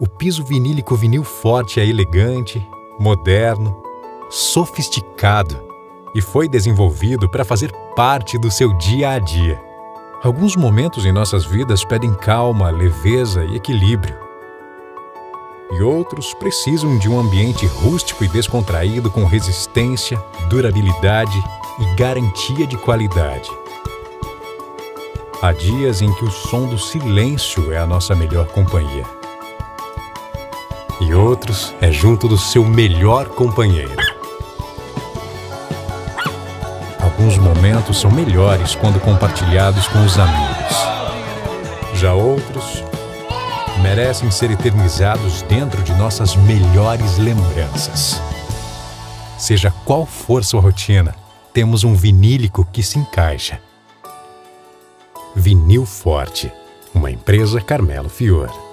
O piso vinílico Vinil Forte é elegante, moderno, sofisticado e foi desenvolvido para fazer parte do seu dia a dia. Alguns momentos em nossas vidas pedem calma, leveza e equilíbrio. E outros precisam de um ambiente rústico e descontraído com resistência, durabilidade e garantia de qualidade. Há dias em que o som do silêncio é a nossa melhor companhia. E outros é junto do seu melhor companheiro. Alguns momentos são melhores quando compartilhados com os amigos. Já outros merecem ser eternizados dentro de nossas melhores lembranças. Seja qual for sua rotina, temos um vinílico que se encaixa. Vinil Forte, uma empresa Carmelo Fior.